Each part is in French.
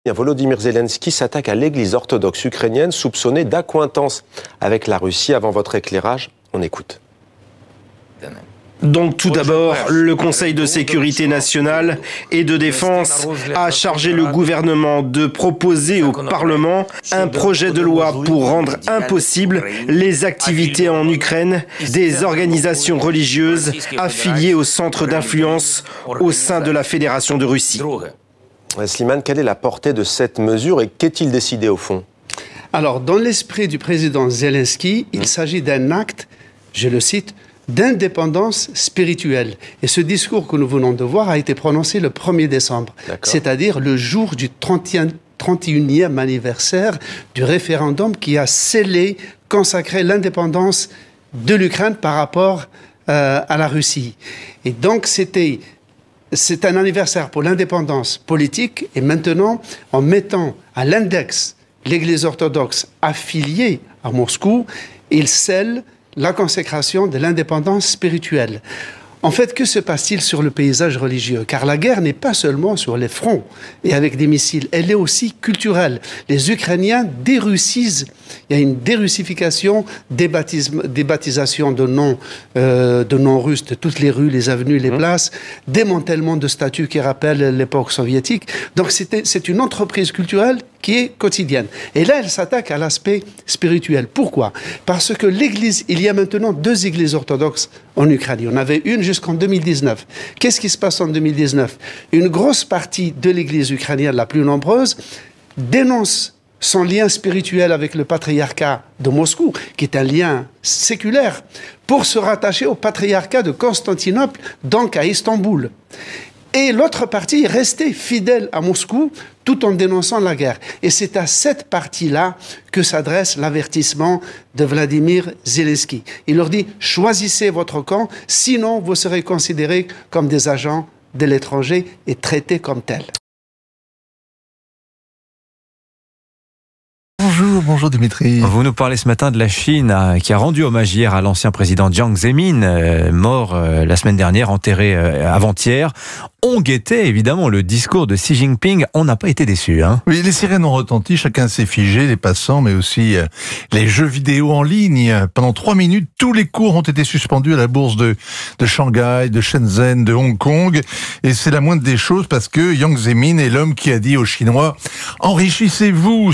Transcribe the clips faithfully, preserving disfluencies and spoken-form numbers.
Volodymyr Zelensky s'attaque à l'église orthodoxe ukrainienne soupçonnée d'accointance avec la Russie. Avant votre éclairage, on écoute. Donc tout d'abord, le Conseil de sécurité nationale et de défense a chargé le gouvernement de proposer au Parlement un projet de loi pour rendre impossible les activités en Ukraine des organisations religieuses affiliées au centre d'influence au sein de la Fédération de Russie. Slimane, quelle est la portée de cette mesure et qu'est-il décidé au fond? Alors, dans l'esprit du président Zelensky, il s'agit d'un acte, je le cite, d'indépendance spirituelle. Et ce discours que nous venons de voir a été prononcé le premier décembre, c'est-à-dire le jour du trente et unième anniversaire du référendum qui a scellé, consacré l'indépendance de l'Ukraine par rapport euh, à la Russie. Et donc, c'était... C'est un anniversaire pour l'indépendance politique et maintenant, en mettant à l'index l'Église orthodoxe affiliée à Moscou, il scelle la consécration de l'indépendance spirituelle. En fait, que se passe-t-il sur le paysage religieux? Car la guerre n'est pas seulement sur les fronts et avec des missiles, elle est aussi culturelle. Les Ukrainiens dérussisent, il y a une dérussification, débaptisation de noms, euh, de noms russes de toutes les rues, les avenues, les places, démantèlement de statues qui rappellent l'époque soviétique. Donc c'est une entreprise culturelle qui est quotidienne. Et là, elle s'attaque à l'aspect spirituel. Pourquoi? Parce que l'Église, il y a maintenant deux églises orthodoxes en Ukraine. Il y en avait une jusqu'en deux mille dix-neuf. Qu'est-ce qui se passe en deux mille dix-neuf? Une grosse partie de l'Église ukrainienne, la plus nombreuse, dénonce son lien spirituel avec le patriarcat de Moscou, qui est un lien séculaire, pour se rattacher au patriarcat de Constantinople, donc à Istanbul. Et l'autre partie est restée fidèle à Moscou tout en dénonçant la guerre. Et c'est à cette partie-là que s'adresse l'avertissement de Vladimir Zelensky. Il leur dit « Choisissez votre camp, sinon vous serez considérés comme des agents de l'étranger et traités comme tels. » Bonjour, bonjour Dimitri. Vous nous parlez ce matin de la Chine euh, qui a rendu hommage hier à l'ancien président Jiang Zemin, euh, mort euh, la semaine dernière, enterré euh, avant-hier. On guettait évidemment le discours de Xi Jinping, on n'a pas été déçus. Hein. Oui, les sirènes ont retenti, chacun s'est figé, les passants, mais aussi euh, les jeux vidéo en ligne. Pendant trois minutes, tous les cours ont été suspendus à la bourse de, de Shanghai, de Shenzhen, de Hong Kong. Et c'est la moindre des choses parce que Jiang Zemin est l'homme qui a dit aux Chinois « Enrichissez-vous ».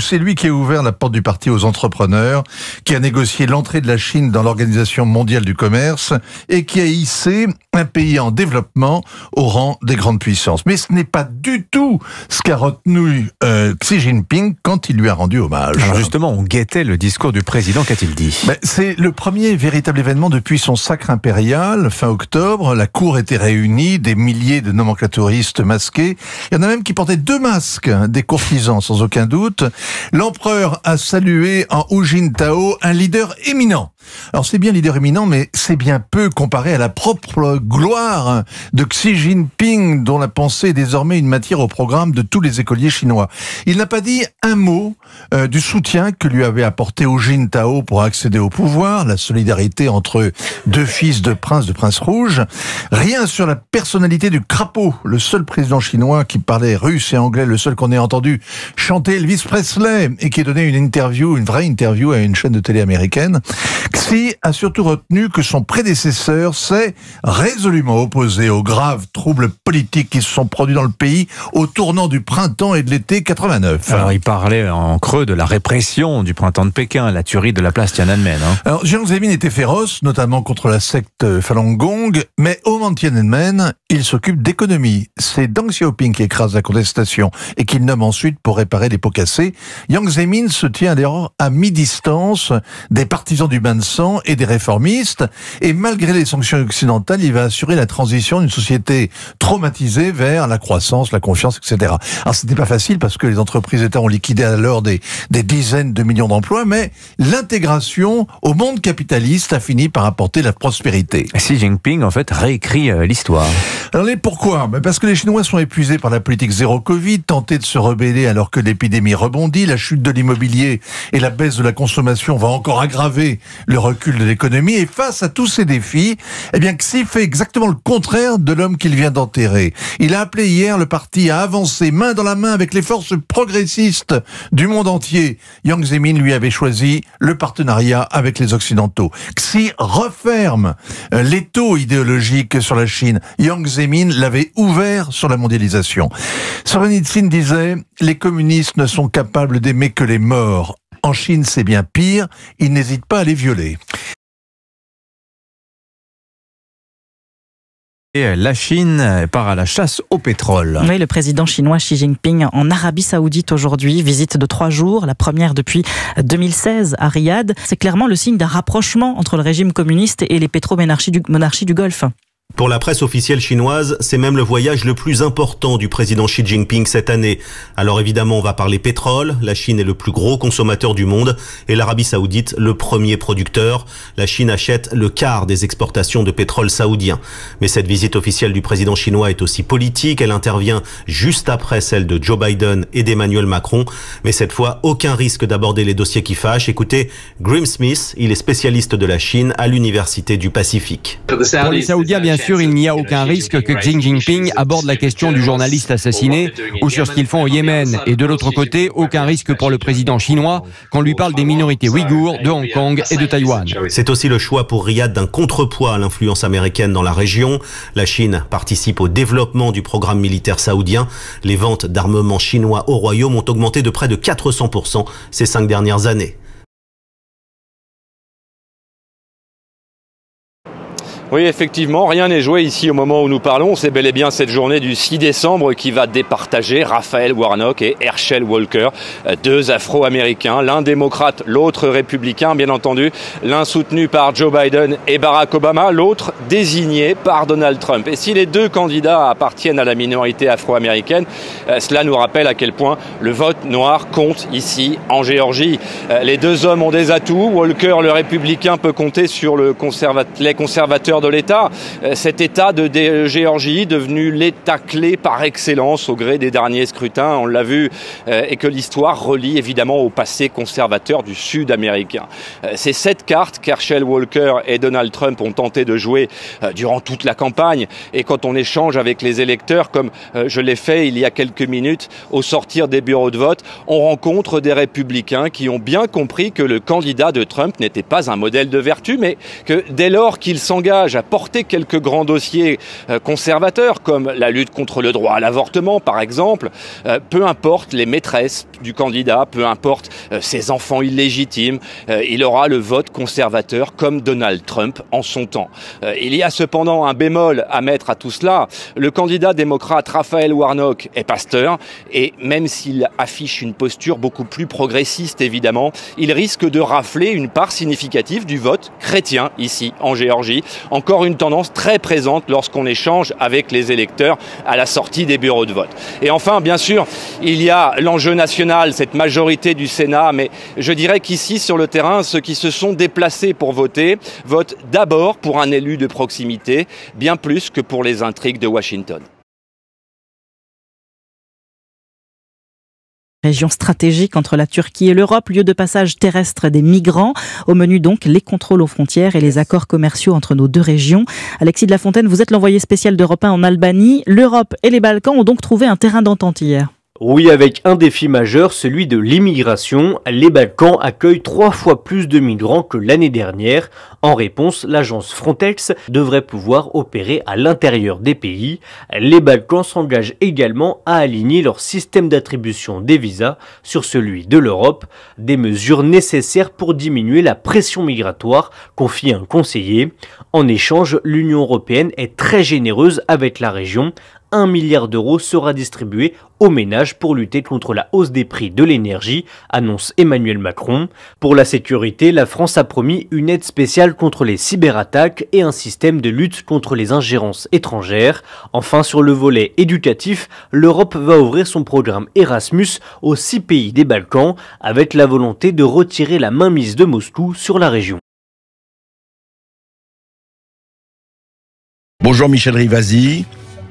C'est lui qui a ouvert la porte du parti aux entrepreneurs, qui a négocié l'entrée de la Chine dans l'Organisation mondiale du commerce et qui a hissé un pays en développement au rang des grandes puissances. Mais ce n'est pas du tout ce qu'a retenu euh, Xi Jinping quand il lui a rendu hommage. Alors justement, on guettait le discours du président, qu'a-t-il dit? Ben, c'est le premier véritable événement depuis son sacre impérial, fin octobre. La cour était réunie, des milliers de nomenclatouristes masqués. Il y en a même qui portaient deux masques, des courtisans sans aucun doute. L'empereur a salué en Hu Jintao un leader éminent. Alors c'est bien leader éminent, mais c'est bien peu comparé à la propre gloire de Xi Jinping, dont la pensée est désormais une matière au programme de tous les écoliers chinois. Il n'a pas dit un mot euh, du soutien que lui avait apporté Hu Jintao pour accéder au pouvoir, la solidarité entre deux fils de princes de prince rouge. Rien sur la personnalité du crapaud, le seul président chinois qui parlait russe et anglais, le seul qu'on ait entendu chanter Elvis Presley et qui a donné une interview, une vraie interview à une chaîne de télé américaine. Xi a surtout retenu que son prédécesseur s'est résolument opposé aux graves troubles politiques qui se sont produits dans le pays au tournant du printemps et de l'été quatre-vingt-neuf. Alors il parlait en creux de la répression du printemps de Pékin, la tuerie de la place Tiananmen. Hein. Alors Jiang Zemin était féroce, notamment contre la secte Falun Gong, mais au moment de Tiananmen, il s'occupe d'économie. C'est Deng Xiaoping qui écrase la contestation et qu'il nomme ensuite pour réparer les pots cassés. Jiang Zemin se tient d'ailleurs à mi-distance des partisans du bain de sang et des réformistes, et malgré les sanctions occidentales, il va assurer la transition d'une société traumatisée vers la croissance, la confiance, et cetera. Alors c'était pas facile parce que les entreprises d'État ont liquidé alors des, des dizaines de millions d'emplois, mais l'intégration au monde capitaliste a fini par apporter la prospérité. Xi Jinping, en fait, réécrit euh, l'histoire. Alors, pourquoi? Ben parce que les Chinois sont épuisés par la politique zéro Covid, tentés de se rebeller alors que l'épidémie rebondit, la chute de l'immobilier et la baisse de la consommation va encore aggraver le recul de l'économie. Et face à tous ces défis, eh bien, Xi fait exactement le contraire de l'homme qu'il vient d'enterrer. Il a appelé hier le parti à avancer main dans la main avec les forces progressistes du monde entier. Jiang Zemin lui avait choisi le partenariat avec les Occidentaux. Xi referme l'étau idéologique sur la Chine. Jiang Zemin l'avait ouvert sur la mondialisation. Solzhenitsyn disait « Les communistes ne sont capables d'aimer que les morts. En Chine, c'est bien pire. Ils n'hésitent pas à les violer. » Et la Chine part à la chasse au pétrole. Oui, le président chinois Xi Jinping en Arabie Saoudite aujourd'hui, visite de trois jours, la première depuis deux mille seize à Riyad. C'est clairement le signe d'un rapprochement entre le régime communiste et les pétromonarchies du, monarchies du Golfe. Pour la presse officielle chinoise, c'est même le voyage le plus important du président Xi Jinping cette année. Alors évidemment, on va parler pétrole. La Chine est le plus gros consommateur du monde et l'Arabie Saoudite le premier producteur. La Chine achète le quart des exportations de pétrole saoudien. Mais cette visite officielle du président chinois est aussi politique. Elle intervient juste après celle de Joe Biden et d'Emmanuel Macron. Mais cette fois, aucun risque d'aborder les dossiers qui fâchent. Écoutez, Grim Smith, il est spécialiste de la Chine à l'Université du Pacifique. Pour les Saoudiens, bien sûr, il n'y a aucun risque que Xi Jinping aborde la question du journaliste assassiné ou sur ce qu'ils font au Yémen. Et de l'autre côté, aucun risque pour le président chinois qu'on lui parle des minorités ouïghours, de Hong Kong et de Taïwan. C'est aussi le choix pour Riyad d'un contrepoids à l'influence américaine dans la région. La Chine participe au développement du programme militaire saoudien. Les ventes d'armements chinois au royaume ont augmenté de près de quatre cents pour cent ces cinq dernières années. Oui, effectivement, rien n'est joué ici au moment où nous parlons. C'est bel et bien cette journée du six décembre qui va départager Raphaël Warnock et Herschel Walker, deux Afro-Américains, l'un démocrate, l'autre républicain, bien entendu, l'un soutenu par Joe Biden et Barack Obama, l'autre désigné par Donald Trump. Et si les deux candidats appartiennent à la minorité afro-américaine, cela nous rappelle à quel point le vote noir compte ici en Géorgie. Les deux hommes ont des atouts. Walker, le républicain, peut compter sur le conserva- les conservateurs de l'État, cet État de, de Géorgie devenu l'État clé par excellence au gré des derniers scrutins, on l'a vu, euh, et que l'histoire relie évidemment au passé conservateur du Sud américain. Euh, c'est cette carte qu'Herschel Walker et Donald Trump ont tenté de jouer euh, durant toute la campagne, et quand on échange avec les électeurs, comme euh, je l'ai fait il y a quelques minutes, au sortir des bureaux de vote, on rencontre des républicains qui ont bien compris que le candidat de Trump n'était pas un modèle de vertu, mais que dès lors qu'il s'engage à porter quelques grands dossiers euh, conservateurs, comme la lutte contre le droit à l'avortement, par exemple, euh, peu importe les maîtresses du candidat, peu importe euh, ses enfants illégitimes, euh, il aura le vote conservateur comme Donald Trump en son temps. Euh, il y a cependant un bémol à mettre à tout cela. Le candidat démocrate Raphaël Warnock est pasteur, et même s'il affiche une posture beaucoup plus progressiste, évidemment, il risque de rafler une part significative du vote chrétien ici en Géorgie. Encore une tendance très présente lorsqu'on échange avec les électeurs à la sortie des bureaux de vote. Et enfin, bien sûr, il y a l'enjeu national, cette majorité du Sénat, mais je dirais qu'ici, sur le terrain, ceux qui se sont déplacés pour voter votent d'abord pour un élu de proximité, bien plus que pour les intrigues de Washington. Région stratégique entre la Turquie et l'Europe, lieu de passage terrestre des migrants. Au menu donc, les contrôles aux frontières et les accords commerciaux entre nos deux régions. Alexis de la Fontaine, vous êtes l'envoyé spécial d'Europe un en Albanie. L'Europe et les Balkans ont donc trouvé un terrain d'entente hier. Oui, avec un défi majeur, celui de l'immigration. Les Balkans accueillent trois fois plus de migrants que l'année dernière. En réponse, l'agence Frontex devrait pouvoir opérer à l'intérieur des pays. Les Balkans s'engagent également à aligner leur système d'attribution des visas sur celui de l'Europe. Des mesures nécessaires pour diminuer la pression migratoire, confie un conseiller. En échange, l'Union européenne est très généreuse avec la région. Un milliard d'euros sera distribué aux ménages pour lutter contre la hausse des prix de l'énergie, annonce Emmanuel Macron. Pour la sécurité, la France a promis une aide spéciale contre les cyberattaques et un système de lutte contre les ingérences étrangères. Enfin, sur le volet éducatif, l'Europe va ouvrir son programme Erasmus aux six pays des Balkans, avec la volonté de retirer la mainmise de Moscou sur la région. Bonjour Michel Rivasi.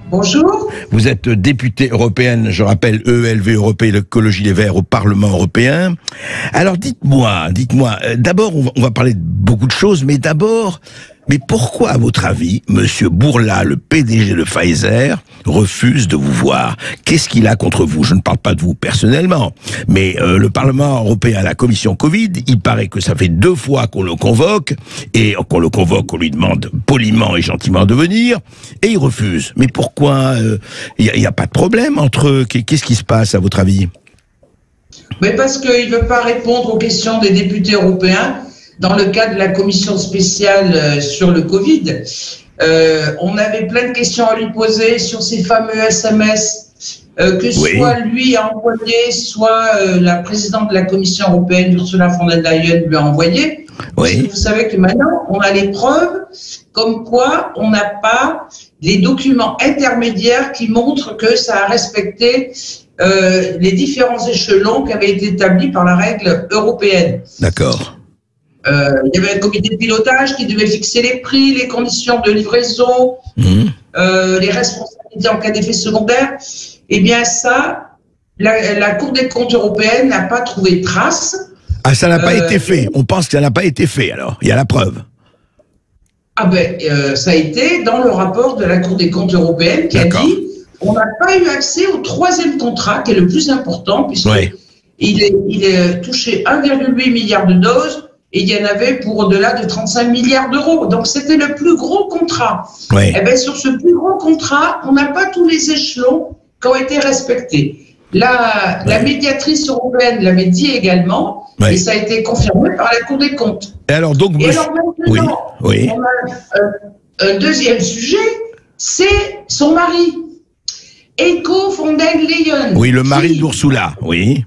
Bonjour. Vous êtes députée européenne, je rappelle, E L V Européenne, l'écologie les Verts au Parlement européen. Alors dites-moi, dites-moi, euh, d'abord on va, on va parler de beaucoup de choses, mais d'abord, mais pourquoi à votre avis, Monsieur Bourla, le P D G de Pfizer, refuse de vous voir? Qu'est-ce qu'il a contre vous? Je ne parle pas de vous personnellement, mais euh, le Parlement européen, la commission Covid, il paraît que ça fait deux fois qu'on le convoque, et qu'on le convoque, on lui demande poliment et gentiment de venir, et il refuse. Mais pourquoi? Il n'y a, a pas de problème entre eux. Qu'est-ce qui se passe à votre avis? Mais parce qu'il ne veut pas répondre aux questions des députés européens dans le cadre de la commission spéciale sur le Covid. Euh, on avait plein de questions à lui poser sur ces fameux S M S euh, que oui. soit lui a envoyé, soit euh, la présidente de la Commission européenne, Ursula von der Leyen, lui a envoyé. Oui. Vous savez que maintenant, on a les preuves comme quoi on n'a pas les documents intermédiaires qui montrent que ça a respecté euh, les différents échelons qui avaient été établis par la règle européenne. D'accord. Euh, il y avait un comité de pilotage qui devait fixer les prix, les conditions de livraison, mmh. euh, les responsabilités en cas d'effet secondaire. Eh bien ça, la, la Cour des comptes européenne n'a pas trouvé trace. Ah, ça n'a pas euh, été fait. On pense que ça n'a pas été fait, alors. Il y a la preuve. Ah ben, euh, ça a été dans le rapport de la Cour des comptes européenne qui a dit on n'a pas eu accès au troisième contrat, qui est le plus important, puisqu'il ouais. est, il est touché un virgule huit milliard de doses, et il y en avait pour au-delà de trente-cinq milliards d'euros. Donc, c'était le plus gros contrat. Ouais. Et bien, sur ce plus gros contrat, on n'a pas tous les échelons qui ont été respectés. La, ouais. la médiatrice européenne l'avait dit également, ouais. et ça a été confirmé par la Cour des comptes. Et alors, donc, et alors maintenant, oui. Oui. on a euh, un deuxième sujet, c'est son mari, Heiko von der Leyen. Oui, le mari qui... d'Ursula, oui.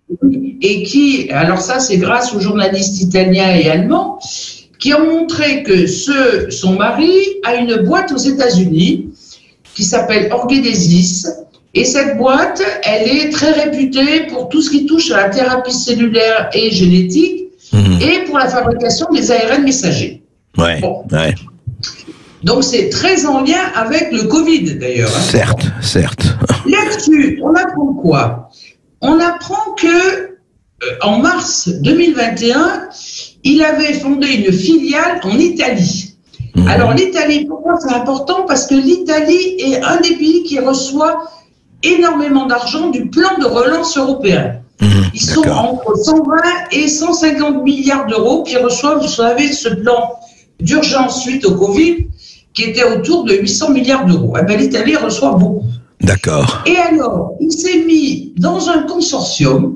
Et qui, alors ça c'est grâce aux journalistes italiens et allemands, qui ont montré que ce, son mari a une boîte aux États-Unis qui s'appelle Orgenesis. Et cette boîte, elle est très réputée pour tout ce qui touche à la thérapie cellulaire et génétique mmh. et pour la fabrication des A R N messagers. Ouais, bon. ouais. Donc c'est très en lien avec le Covid d'ailleurs. Hein. Certes, certes. Là-dessus, on apprend quoi? On apprend que euh, en mars deux mille vingt et un, il avait fondé une filiale en Italie. Mmh. Alors l'Italie, pourquoi c'est important? Parce que l'Italie est un des pays qui reçoit énormément d'argent du plan de relance européen. Mmh, Ils sont entre cent vingt et cent cinquante milliards d'euros qui reçoivent, vous savez, ce plan d'urgence suite au Covid, qui était autour de huit cents milliards d'euros. Eh bien, l'Italie reçoit beaucoup. D'accord. Et alors, il s'est mis dans un consortium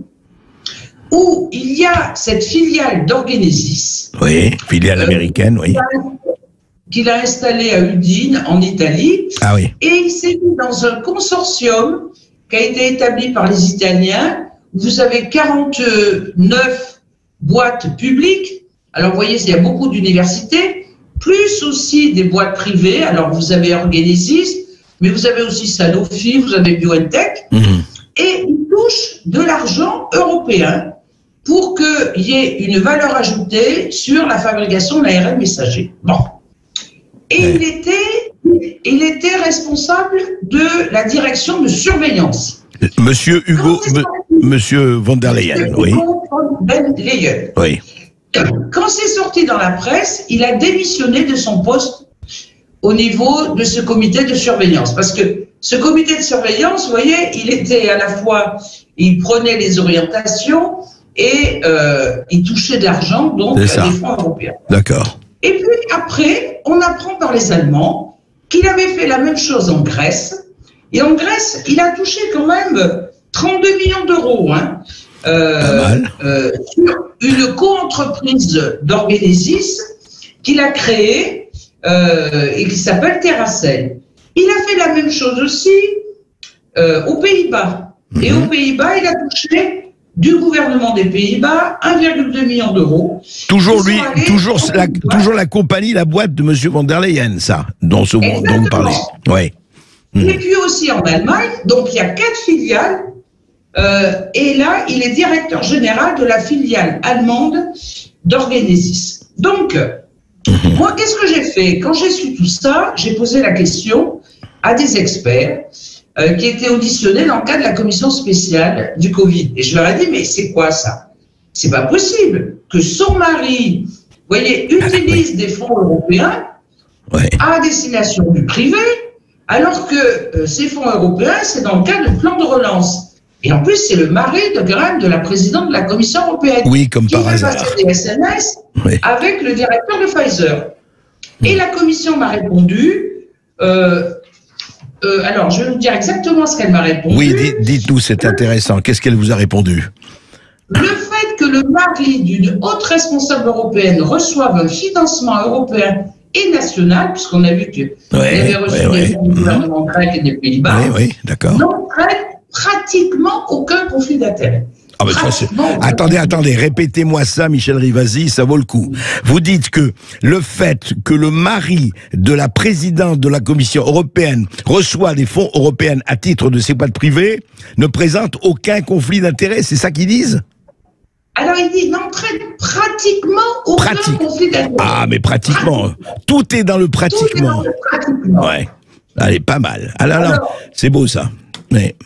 où il y a cette filiale d'Orgenesis. Oui, filiale euh, américaine, oui. Qu'il a installée à Udine, en Italie. Ah oui. Et il s'est mis dans un consortium qui a été établi par les Italiens. Vous avez quarante-neuf boîtes publiques. Alors, vous voyez, il y a beaucoup d'universités, plus aussi des boîtes privées. Alors, vous avez Orgenesis, mais vous avez aussi Sanofi, vous avez BioNTech, mmh. et ils touchent de l'argent européen pour qu'il y ait une valeur ajoutée sur la fabrication de l'A R N messager. Bon. Et ouais. il, était, il était responsable de la direction de surveillance. Monsieur Hugo, me, Monsieur von der Leyen, oui. Hugo von der Leyen. Oui. Quand c'est sorti dans la presse, il a démissionné de son poste au niveau de ce comité de surveillance. Parce que ce comité de surveillance, vous voyez, il était à la fois, il prenait les orientations et euh, il touchait de l'argent, donc des fonds européens. D'accord. Et puis après, on apprend par les Allemands qu'il avait fait la même chose en Grèce. Et en Grèce, il a touché quand même trente-deux millions d'euros, hein, euh, Pas mal. Euh, sur une co-entreprise d'Orgenesis qu'il a créée Euh, et qui s'appelle Terracell. Il a fait la même chose aussi euh, aux Pays-Bas. Mmh. Et aux Pays-Bas, il a touché du gouvernement des Pays-Bas un virgule deux million d'euros. Toujours lui, toujours la, toujours la compagnie, la boîte de Monsieur von der Leyen, ça, dont, ce, dont vous parlez. Ouais. Mmh. Et puis aussi en Allemagne, donc il y a quatre filiales. Euh, et là, il est directeur général de la filiale allemande d'Orgenesis. Donc, moi, qu'est-ce que j'ai fait? Quand j'ai su tout ça, j'ai posé la question à des experts euh, qui étaient auditionnés dans le cadre de la commission spéciale du Covid. Et je leur ai dit, mais c'est quoi ça? C'est pas possible que son mari, vous voyez, utilise des fonds européens ouais. à destination du privé, alors que euh, ces fonds européens, c'est dans le cadre du plan de relance. Et en plus, c'est le mari de Graham, de la présidente de la Commission européenne, oui, comme qui par fait hasard. passer des S M S oui. avec le directeur de Pfizer. Mmh. Et la Commission m'a répondu... Euh, euh, alors, je vais vous dire exactement ce qu'elle m'a répondu. Oui, dites-nous, c'est intéressant. Qu'est-ce qu'elle vous a répondu? Le fait que le mari d'une haute responsable européenne reçoive un financement européen et national, puisqu'on a vu qu'il ouais, avait reçu ouais, des fonds ouais. du gouvernement grec et des Pays-Bas, oui, oui, d'accord. n'entraîne pratiquement aucun conflit d'intérêts. Ah ben ça, attendez, attendez, répétez-moi ça, Michel Rivasi, ça vaut le coup. Vous dites que le fait que le mari de la présidente de la Commission européenne reçoit des fonds européens à titre de ses boîtes privées ne présente aucun conflit d'intérêts, c'est ça qu'ils disent? Alors il dit n'entraîne pratiquement aucun Pratique. conflit d'intérêts. Ah mais pratiquement, pratiquement, tout est dans le pratiquement. Tout est dans le pratiquement. Ouais, allez, pas mal. Alors, Alors c'est beau ça. Mais...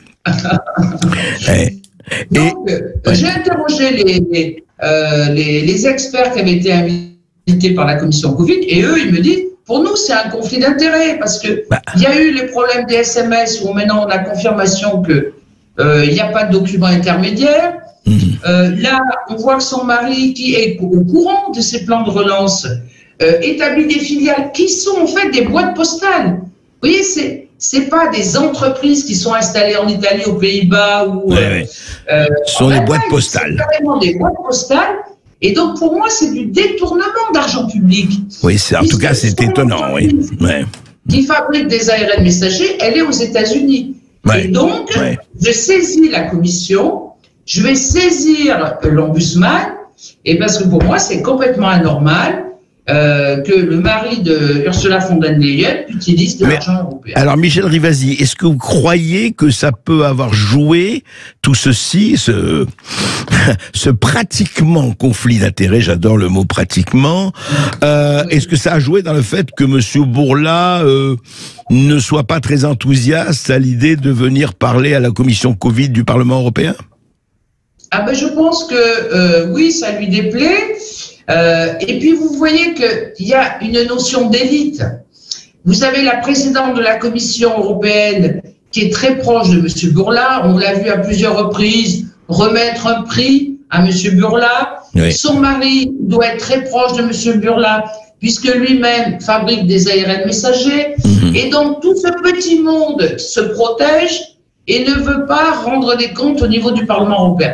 eh. Donc, et, euh, j'ai interrogé les, les, euh, les, les experts qui avaient été invités par la commission Covid, et eux, ils me disent, pour nous, c'est un conflit d'intérêts, parce que bah. il y a eu les problèmes des S M S, où maintenant on a confirmation que euh, il n'y a pas de document intermédiaire. Mmh. Euh, là, on voit que son mari, qui est au courant de ces plans de relance, euh, établit des filiales qui sont en fait des boîtes postales. Vous voyez, c'est c'est pas des entreprises qui sont installées en Italie, aux Pays-Bas ou. Oui, oui. Euh, Ce sont des boîtes postales. C'est carrément des boîtes postales. Et donc pour moi, c'est du détournement d'argent public. Oui, c'est, en tout cas, c'est étonnant, oui. Ouais. Qui fabrique des A R N messagers, elle est aux États-Unis. Ouais. Et donc, ouais. je saisis la commission, je vais saisir l'ombudsman, et parce que pour moi, c'est complètement anormal. Euh, que le mari de Ursula von der Leyen utilise de l'argent européen. Alors Michel Rivasi, est-ce que vous croyez que ça peut avoir joué tout ceci, ce, ce pratiquement conflit d'intérêts, j'adore le mot pratiquement, euh, est-ce que ça a joué dans le fait que Monsieur Bourla euh, ne soit pas très enthousiaste à l'idée de venir parler à la commission Covid du Parlement européen? Ah ben je pense que euh, oui, ça lui déplaît. Euh, et puis vous voyez qu'il y a une notion d'élite. Vous avez la présidente de la Commission européenne qui est très proche de M. Bourla. On l'a vu à plusieurs reprises remettre un prix à M. Bourla. Oui. Son mari doit être très proche de M. Bourla puisque lui-même fabrique des A R N messagers. Mmh. Et donc tout ce petit monde se protège et ne veut pas rendre des comptes au niveau du Parlement européen.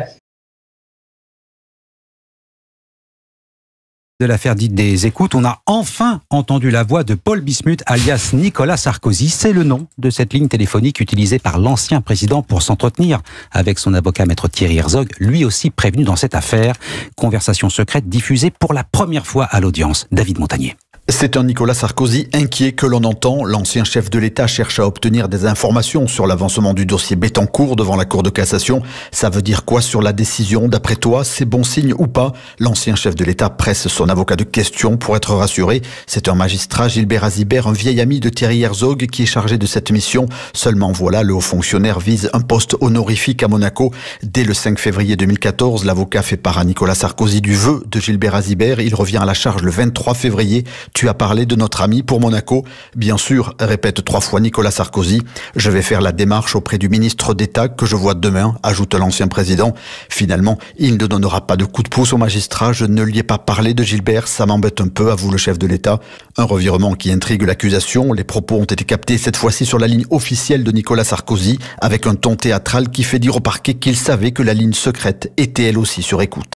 De l'affaire dite des écoutes, on a enfin entendu la voix de Paul Bismuth, alias Nicolas Sarkozy. C'est le nom de cette ligne téléphonique utilisée par l'ancien président pour s'entretenir avec son avocat maître Thierry Herzog, lui aussi prévenu dans cette affaire. Conversation secrète diffusée pour la première fois à l'audience. David Montagnier. C'est un Nicolas Sarkozy inquiet que l'on entend. L'ancien chef de l'État cherche à obtenir des informations sur l'avancement du dossier Bettencourt devant la Cour de cassation. Ça veut dire quoi sur la décision? D'après toi, c'est bon signe ou pas? L'ancien chef de l'État presse son avocat de questions pour être rassuré. C'est un magistrat, Gilbert Azibert, un vieil ami de Thierry Herzog, qui est chargé de cette mission. Seulement voilà, le haut fonctionnaire vise un poste honorifique à Monaco. Dès le cinq février deux mille quatorze, l'avocat fait part à Nicolas Sarkozy du vœu de Gilbert Azibert. Il revient à la charge le vingt-trois février. Tu as parlé de notre ami pour Monaco. Bien sûr, répète trois fois Nicolas Sarkozy. Je vais faire la démarche auprès du ministre d'État que je vois demain, ajoute l'ancien président. Finalement, il ne donnera pas de coup de pouce au magistrat. Je ne lui ai pas parlé de Gilbert. Ça m'embête un peu, avoue le chef de l'État. Un revirement qui intrigue l'accusation. Les propos ont été captés cette fois-ci sur la ligne officielle de Nicolas Sarkozy, avec un ton théâtral qui fait dire au parquet qu'il savait que la ligne secrète était elle aussi sur écoute.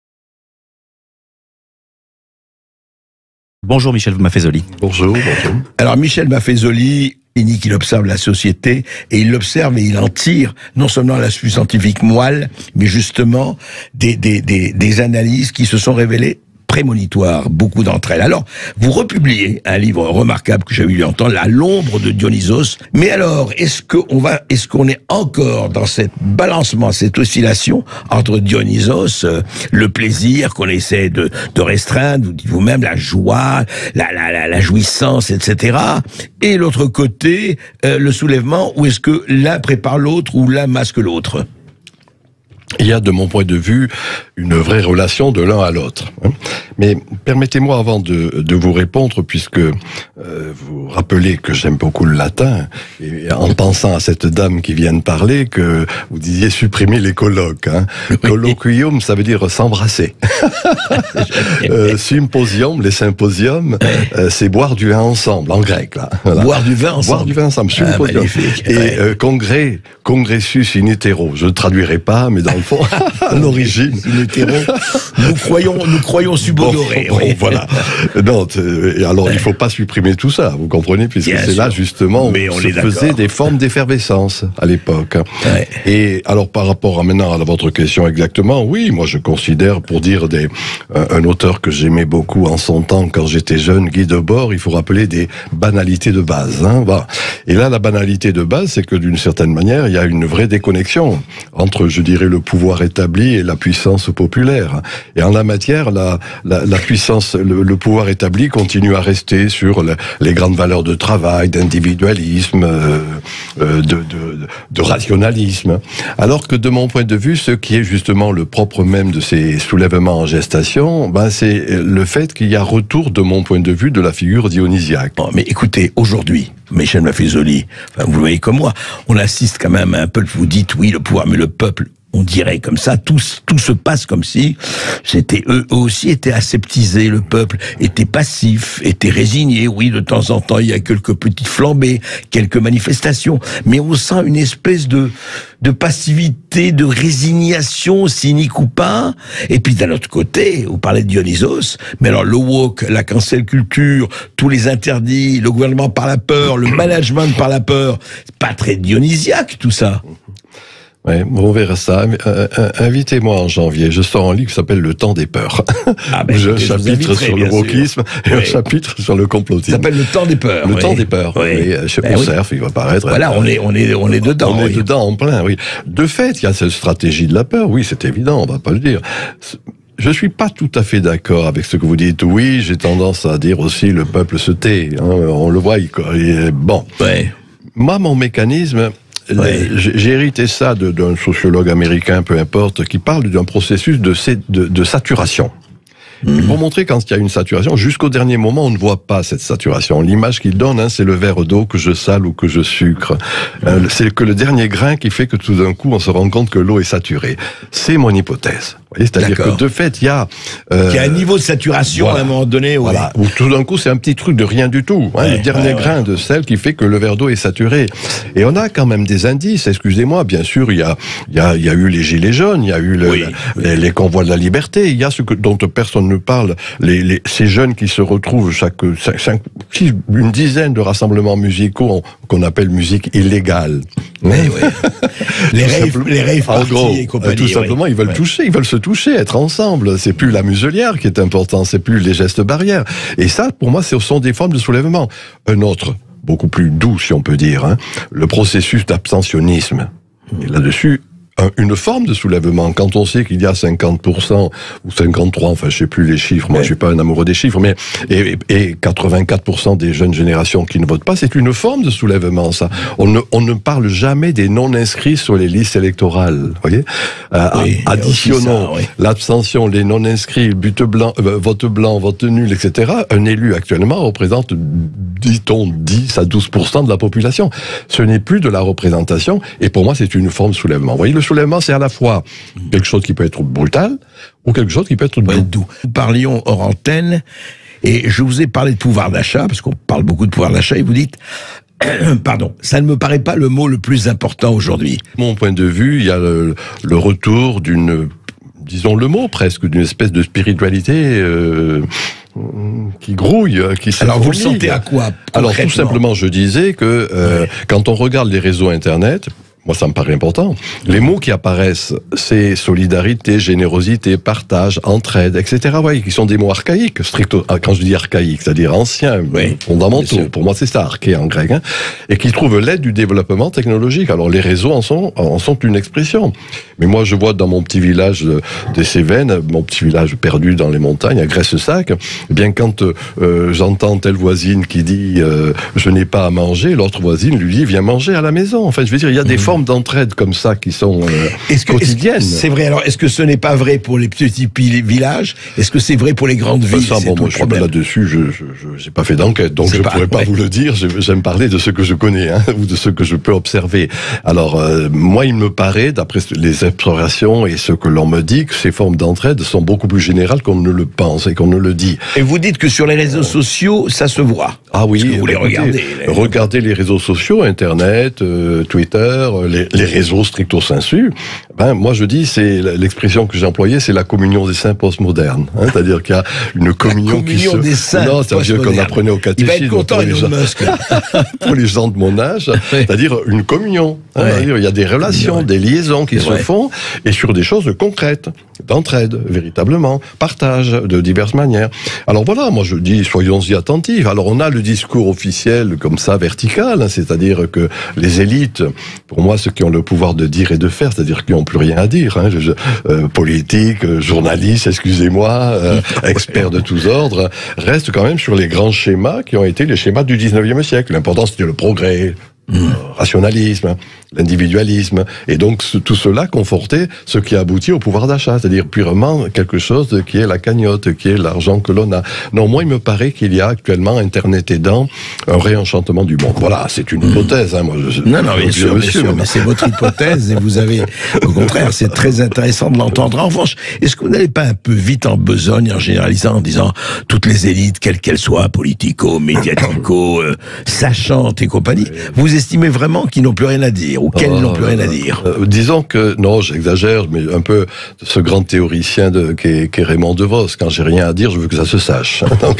Bonjour Michel Maffezoli. Bonjour, bonjour. Alors Michel Maffezoli, il dit qu'il observe la société, et il l'observe et il en tire non seulement l'aspect scientifique moelle, mais justement des, des, des, des analyses qui se sont révélées prémonitoires, beaucoup d'entre elles. Alors, vous republiez un livre remarquable que j'ai eu entendre, À l'ombre de Dionysos. Mais alors, est-ce qu'on va, est-ce qu'on est encore dans cette balancement, cette oscillation entre Dionysos, euh, le plaisir qu'on essaie de, de restreindre, vous dites vous-même, la joie, la, la, la, la jouissance, et cetera, et l'autre côté, euh, le soulèvement, ou est-ce que l'un prépare l'autre ou l'un masque l'autre? Il y a, de mon point de vue, une vraie relation de l'un à l'autre. Mais permettez-moi, avant de, de vous répondre, puisque euh, vous rappelez que j'aime beaucoup le latin, et en pensant à cette dame qui vient de parler, que vous disiez supprimer les colloques. Hein. Oui. Colloquium, ça veut dire s'embrasser. euh, symposium, les symposiums, euh, c'est boire du vin ensemble, en grec. Là. Voilà. Boire du vin ensemble. Boire du vin ensemble, symposium. Ah, et ouais. euh, congrès, congressus in hetero. Je ne traduirai pas, mais dans le fond, à l'origine. Nous croyons, nous croyons subodorés. Bon, bon, oui. Voilà. Non, alors il ne faut pas supprimer tout ça, vous comprenez, puisque Bien c'est sûr. là justement où Mais on se est faisaient des formes d'effervescence à l'époque. Ouais. Et alors par rapport à maintenant à votre question exactement, oui, moi je considère, pour dire des, un, un auteur que j'aimais beaucoup en son temps quand j'étais jeune, Guy Debord, il faut rappeler des banalités de base. Hein, voilà. Et là, la banalité de base, c'est que d'une certaine manière, il y a une vraie déconnexion entre, je dirais, le pouvoir établi et la puissance populaire. Et en la matière, la, la, la puissance, le, le pouvoir établi continue à rester sur le, les grandes valeurs de travail, d'individualisme, euh, de, de, de rationalisme. Alors que de mon point de vue, ce qui est justement le propre même de ces soulèvements en gestation, ben c'est le fait qu'il y a retour, de mon point de vue, de la figure dionysiaque. Oh, mais écoutez, aujourd'hui, Michel Maffezoli, enfin, vous le voyez comme moi, on assiste quand même à un peuple, vous dites oui, le pouvoir, mais le peuple, on dirait comme ça, tout, tout se passe comme si c'était eux, eux aussi étaient aseptisés, le peuple était passif, était résigné. Oui, de temps en temps, il y a quelques petites flambées, quelques manifestations, mais on sent une espèce de, de passivité, de résignation, cynique ou pas. Et puis d'un autre côté, vous parlez de Dionysos, mais alors le woke, la cancel culture, tous les interdits, le gouvernement par la peur, le management par la peur, c'est pas très dionysiaque tout ça. Ouais, on verra ça. Euh, euh, invitez-moi en janvier. Je sors un livre qui s'appelle Le temps des peurs. Ah ben, J'ai un chapitre sur le wokisme et oui. un chapitre sur le complotisme. Ça s'appelle Le temps des peurs. Le oui. temps des peurs. Oui. Oui. Chez ben Conserve, oui. il va paraître. Voilà, on est, on est, on est dedans. On oui. est dedans en plein, oui. De fait, il y a cette stratégie de la peur. Oui, c'est évident, on va pas le dire. Je suis pas tout à fait d'accord avec ce que vous dites. Oui, j'ai tendance à dire aussi le peuple se tait. Hein, on le voit. Il, il, bon. Ouais. Moi, mon mécanisme, ouais. j'ai hérité ça d'un sociologue américain, peu importe, qui parle d'un processus de, de, de saturation. Mmh. Et pour montrer quand il y a une saturation, jusqu'au dernier moment, on ne voit pas cette saturation. L'image qu'il donne, hein, c'est le verre d'eau que je sale ou que je sucre. Mmh. Euh, c'est que le dernier grain qui fait que tout d'un coup, on se rend compte que l'eau est saturée. C'est mon hypothèse. C'est-à-dire que de fait, il y a... Euh, il y a un niveau de saturation voilà, à un moment donné. Ouais. Voilà, où tout d'un coup, c'est un petit truc de rien du tout. Hein, ouais, le dernier ouais, grain ouais. de sel qui fait que le verre d'eau est saturé. Et on a quand même des indices, excusez-moi, bien sûr, il y a, il y a, il y a eu les gilets jaunes, il y a eu le, oui, les, oui. les convois de la liberté, il y a ce que, dont personne ne parle, les, les, ces jeunes qui se retrouvent chaque cinq, cinq, six, une dizaine de rassemblements musicaux qu'on appelle musique illégale. Oui, oui. les raves, les raves en gros, et compagnie, tout simplement, oui. ils veulent ouais. toucher, ils veulent se toucher, être ensemble. C'est plus la muselière qui est important, c'est plus les gestes barrières. Et ça, pour moi, ce sont des formes de soulèvement. Un autre, beaucoup plus doux, si on peut dire, hein, le processus d'abstentionnisme. Et là-dessus, une forme de soulèvement. Quand on sait qu'il y a cinquante pour cent ou cinquante-trois, enfin je sais plus les chiffres, moi ouais. je suis pas un amoureux des chiffres, mais et, et quatre-vingt-quatre pour cent des jeunes générations qui ne votent pas, c'est une forme de soulèvement ça. On ne, on ne parle jamais des non-inscrits sur les listes électorales, vous voyez. Euh, oui, additionnons oui. l'abstention, les non-inscrits, but blanc, euh, vote blanc, vote nul, et cetera. Un élu actuellement représente, dit-on, dix à douze pour cent de la population. Ce n'est plus de la représentation, et pour moi c'est une forme de soulèvement. Vous voyez, le soulèvement, c'est à la fois quelque chose qui peut être brutal ou quelque chose qui peut être doux. Ouais, doux. Nous parlions hors antenne et je vous ai parlé de pouvoir d'achat, parce qu'on parle beaucoup de pouvoir d'achat, et vous dites, pardon, ça ne me paraît pas le mot le plus important aujourd'hui. De mon point de vue, il y a le, le retour d'une, disons le mot presque, d'une espèce de spiritualité... Euh, qui grouille, qui s'est Alors vous le sentez à quoi? Alors tout simplement, je disais que euh, ouais. quand on regarde les réseaux Internet, moi ça me paraît important. Les mots qui apparaissent, c'est solidarité, générosité, partage, entraide, et cetera. Oui, qui sont des mots archaïques, stricto, quand je dis archaïques, c'est-à-dire anciens, oui, fondamentaux. Pour moi, c'est ça, arché en grec, hein, et qui trouvent l'aide du développement technologique. Alors les réseaux en sont, en sont une expression. Mais moi, je vois dans mon petit village des Cévennes, mon petit village perdu dans les montagnes, à Graisse-Sac, eh bien quand euh, j'entends telle voisine qui dit euh, je n'ai pas à manger, l'autre voisine lui dit viens manger à la maison. Enfin, je veux dire, il y a des mmh. formes d'entraide comme ça qui sont euh, est-ce que, quotidiennes. Est-ce que c'est vrai. Alors, est-ce que ce n'est pas vrai pour les petits villages? Est-ce que c'est vrai pour les grandes villes? Ça, bon, moi, je suis là-dessus, je n'ai pas fait d'enquête, donc je ne pourrais pas ouais. vous le dire. J'aime parler de ce que je connais, hein, ou de ce que je peux observer. Alors, euh, moi, il me paraît, d'après les observations et ce que l'on me dit, que ces formes d'entraide sont beaucoup plus générales qu'on ne le pense et qu'on ne le dit. Et vous dites que sur les réseaux sociaux, ça se voit. Ah oui, que vous les regardez. Les... Regardez les réseaux sociaux, Internet, euh, Twitter, les, les réseaux stricto sensu. Ben, moi, je dis, c'est l'expression que j'ai employée, c'est la communion des saints postmodernes. Hein, c'est-à-dire qu'il y a une communion, communion qui se... des saints non, c'est-à-dire qu'on apprenait au catéchisme. Il va être content, Elon Musk. Pour les gens de mon âge, c'est-à-dire une communion. Hein, ouais. C'est-à-dire, il y a des relations, ouais. des liaisons qui se ouais. font, et sur des choses concrètes, d'entraide, véritablement, partage de diverses manières. Alors voilà, moi je dis, soyons-y attentifs. Alors on a le discours officiel comme ça, vertical, hein, c'est-à-dire que les élites, pour moi, ceux qui ont le pouvoir de dire et de faire, c'est-à-dire qui n'ont plus rien à dire, hein, je, euh, politiques, euh, journalistes, excusez-moi, euh, experts de tous ordres, restent quand même sur les grands schémas qui ont été les schémas du dix-neuvième siècle. L'important, c'était le progrès, Mmh. le rationalisme, l'individualisme, et donc ce, tout cela confortait ce qui aboutit au pouvoir d'achat, c'est-à-dire purement quelque chose qui est la cagnotte, qui est l'argent que l'on a. Non, moi il me paraît qu'il y a actuellement, Internet aidant, un réenchantement du monde. Voilà, c'est une hypothèse. Hein, moi, je, non, non, bien sûr, bien sûr, mais c'est votre hypothèse, et vous avez, au contraire, c'est très intéressant de l'entendre. En revanche, est-ce que vous n'allez pas un peu vite en besogne en généralisant, en disant toutes les élites, quelles qu'elles soient, politico, médiatico, euh, sachantes et compagnie, vous estimez vraiment qu'ils n'ont plus rien à dire, ou qu'elles euh, n'ont plus rien à dire? euh, Disons que, non, j'exagère, mais un peu ce grand théoricien de, qui, est, qui est Raymond DeVos, quand j'ai rien à dire, je veux que ça se sache. Donc,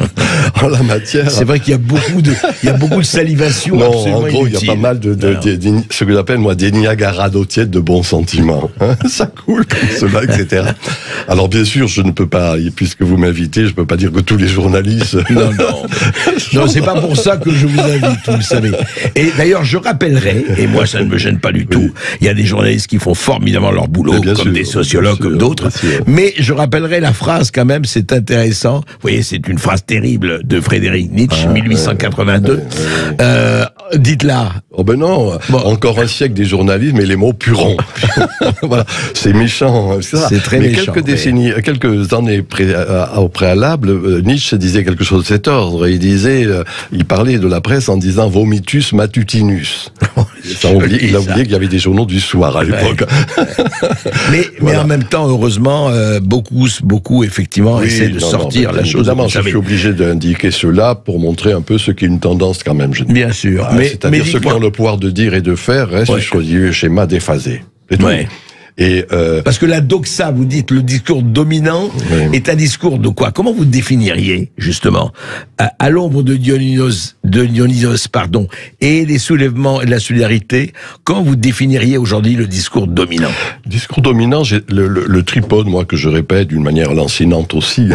en la matière... C'est vrai qu'il y a beaucoup de, il y a beaucoup de salivation. Non, en gros, inutile. Il y a pas mal de, de, de, de, de ce que j'appelle, moi, des Niagara d'eau tiède de bons sentiments. Hein, ça coule comme cela, et cetera. Alors, bien sûr, je ne peux pas, puisque vous m'invitez, je peux pas dire que tous les journalistes... Non, non. Non, c'est pas pour ça que je vous invite, vous le savez. Et d'ailleurs, je rappellerai, et moi ça ne me gêne pas du tout, oui. Il y a des journalistes qui font formidablement leur boulot, comme sûr, des sociologues, comme d'autres, mais je rappellerai la phrase quand même, c'est intéressant, vous voyez, c'est une phrase terrible de Frédéric Nietzsche, ah, mille huit cent quatre-vingt-deux, ouais, ouais, ouais. Euh, dites-la. Oh ben non, bon. Encore un siècle des journalistes, mais les mots purons. Voilà, c'est méchant. C'est très mais méchant. Quelques décennies, oui. quelques années pré, à, au préalable, Nietzsche disait quelque chose de cet ordre. Il disait, euh, il parlait de la presse en disant vomitus matutinus. Ça, oublié, il a oublié qu'il y avait des journaux du soir à l'époque. Ouais. mais, voilà. Mais en même temps, heureusement, euh, beaucoup, beaucoup effectivement oui, essaient de non, sortir non, la chose. Évidemment, je suis obligé d'indiquer cela pour montrer un peu ce qui est une tendance quand même. Je Bien sûr. Ah, mais, c'est-à-dire mais ceux qui ont le pouvoir de dire et de faire restent ouais. sur le schéma déphasé. C'est tout. Ouais. Et euh... Parce que la doxa, vous dites, le discours dominant oui. est un discours de quoi? Comment vous définiriez, justement, à, à l'ombre de Dionysos, de Dionysos, pardon, et les soulèvements et la solidarité, comment vous définiriez aujourd'hui le discours dominant? Discours dominant, j'ai le, le, le tripode, moi, que je répète d'une manière lancinante aussi,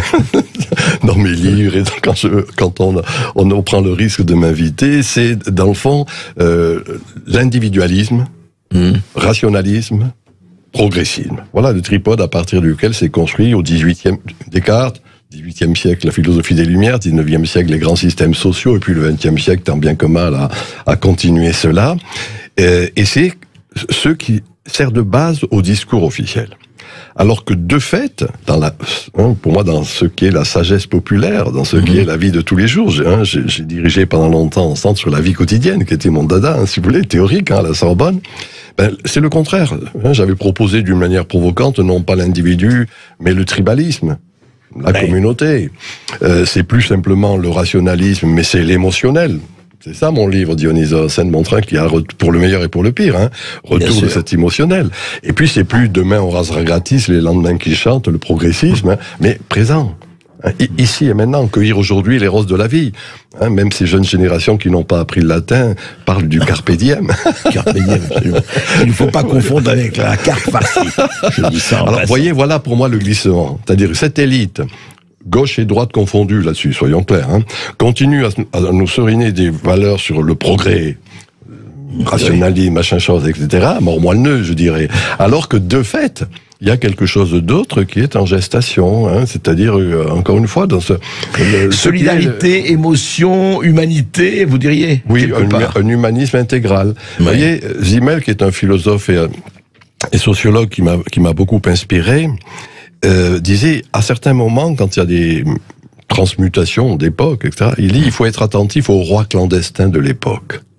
dans mes livres, et quand, je, quand on, on, on prend le risque de m'inviter, c'est, dans le fond, euh, l'individualisme, mmh. rationalisme, progressisme. Voilà le tripode à partir duquel s'est construit au dix-huitième Descartes, dix-huitième siècle la philosophie des Lumières, dix-neuvième siècle les grands systèmes sociaux, et puis le vingtième siècle tant bien que mal à, à continuer cela. Et, et c'est ce qui sert de base au discours officiel. Alors que de fait, dans la, hein, pour moi, dans ce qui est la sagesse populaire, dans ce mmh. qui est la vie de tous les jours, j'ai, hein, j'ai, j'ai dirigé pendant longtemps un centre sur la vie quotidienne, qui était mon dada, hein, si vous voulez, théorique, hein, à la Sorbonne. Ben, c'est le contraire. Hein, j'avais proposé d'une manière provocante, non pas l'individu, mais le tribalisme, la ouais. communauté. Euh, c'est plus simplement le rationalisme, mais c'est l'émotionnel. C'est ça mon livre, Dionysos, scène montrant qu'il y a, pour le meilleur et pour le pire, hein, retour de cet émotionnel. Et puis c'est plus demain on rasera gratis, les lendemains qui chantent, le progressisme, hein, mais présent. Ici et maintenant, cueillir aujourd'hui les roses de la vie. Hein, même ces jeunes générations qui n'ont pas appris le latin parlent du carpe diem. Carpe diem, absolument. Il ne faut pas confondre avec la carte farcie. Je dis ça en Alors, passant. voyez, voilà pour moi le glissement. C'est-à-dire cette élite, gauche et droite confondues là-dessus, soyons clairs, hein, continue à, à nous seriner des valeurs sur le progrès, rationalisme, machin chose, et cetera, mort moelleux, je dirais. Alors que, de fait, il y a quelque chose d'autre qui est en gestation, hein, c'est-à-dire, euh, encore une fois, dans ce... Le, Solidarité, ce émotion, humanité, vous diriez? Oui, un, un humanisme intégral. Ouais. Vous voyez, Simmel, qui est un philosophe et, et sociologue qui m'a qui m'a beaucoup inspiré, euh, disait, à certains moments, quand il y a des transmutations d'époque, et cetera, il dit, il faut être attentif aux rois clandestins de l'époque.